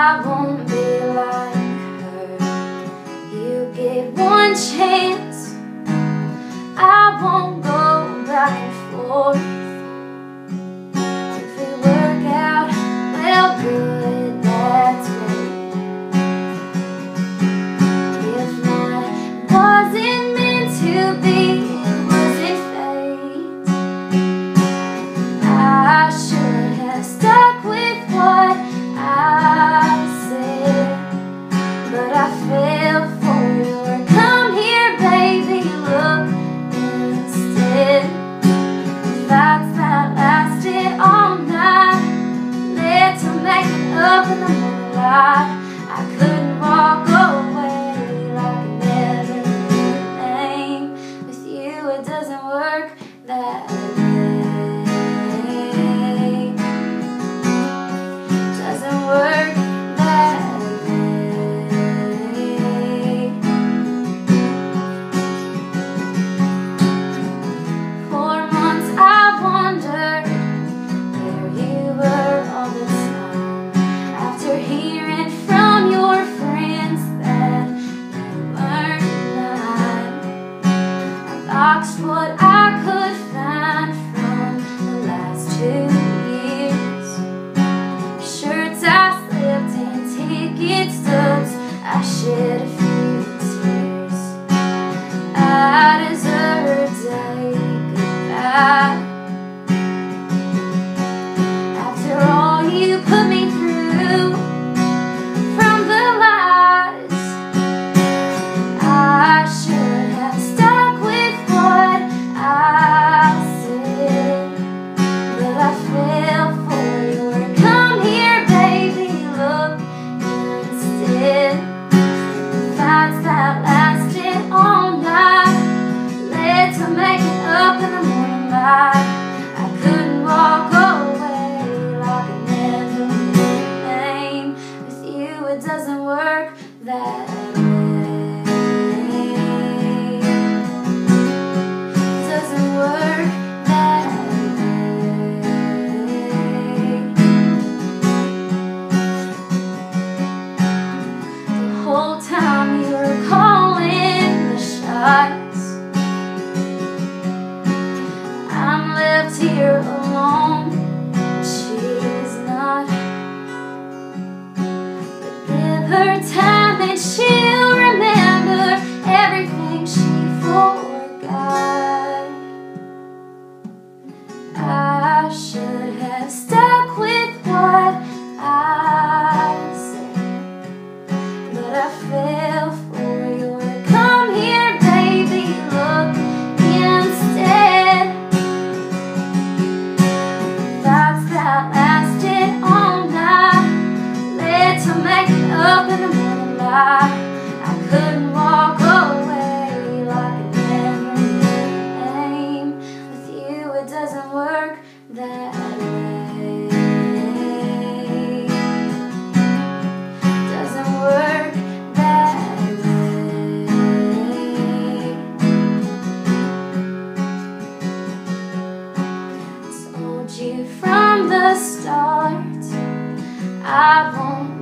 I won't be like her. You get one chance, I won't go back and forth. If we work out, well good, that's great. If not, wasn't meant to be, it wasn't fate. I should have stuck with what I said, but I fell for your come here baby look instead. Thoughts that lasted all night led to making up in the moonlight. I couldn't walk away like I never knew your name. With you it doesn't work that way. Doesn't work that way. For months I wondered where you were all this time. After hearing from your friends that you weren't mine, I boxed what I could find from the last 2 years. Shirts I slipped and ticket stubs I shed a few tears. I deserve to say goodbye. After all you put me through, from the lies, I should have stuck with what I said, but I fell for your come here baby look instead. Thoughts that lasted all night led to making up in the morning light. I couldn't walk away like I never knew your name. With you it doesn't work that way. Doesn't work that way. The whole time you were calling the shots, I'm left here alone. She's not. But give her time and she'll remember everything she forgot. I should have stuck with what I said, but I fell for your come here baby look instead. Thoughts that lasted all night led to making up in the morning light. I couldn't walk away like I never knew your name. With you it doesn't work that way. Doesn't work that way. Told you from the start I won't